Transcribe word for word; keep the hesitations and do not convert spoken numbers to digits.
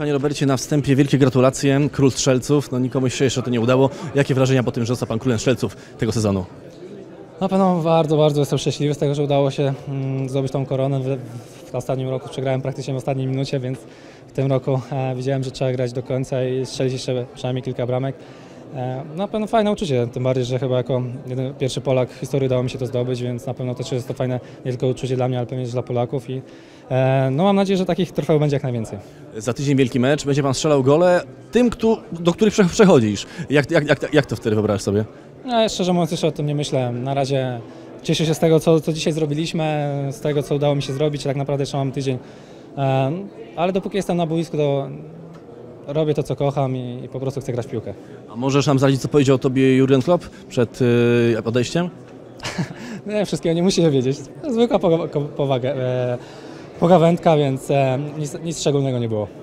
Panie Robercie, na wstępie wielkie gratulacje, król strzelców, no nikomu się jeszcze to nie udało. Jakie wrażenia po tym, że został Pan królem strzelców tego sezonu? Na pewno bardzo, bardzo jestem szczęśliwy z tego, że udało się mm, zdobyć tą koronę. W, w ostatnim roku przegrałem praktycznie w ostatniej minucie, więc w tym roku e, wiedziałem, że trzeba grać do końca i strzelić jeszcze przynajmniej kilka bramek. E, na pewno fajne uczucie, tym bardziej, że chyba jako jeden, pierwszy Polak w historii udało mi się to zdobyć, więc na pewno też jest to fajne nie tylko uczucie dla mnie, ale pewnie też dla Polaków i e, no mam nadzieję, że takich trofeów będzie jak najwięcej. Za tydzień wielki mecz, będzie Pan strzelał gole tym, kto, do których prze- przechodzisz. Jak, jak, jak, jak to wtedy wyobrażasz sobie? No, szczerze mówiąc, jeszcze o tym nie myślę. Na razie cieszę się z tego, co, co dzisiaj zrobiliśmy, z tego, co udało mi się zrobić. Tak naprawdę jeszcze mam tydzień. Um, ale dopóki jestem na boisku, to robię to, co kocham i, i po prostu chcę grać w piłkę. A możesz nam zdradzić, co powiedział o Tobie Jurgen Klopp przed yy, odejściem? Nie, wszystkiego nie musicie wiedzieć. To zwykła poga- powaga- e, pogawędka, więc e, nic, nic szczególnego nie było.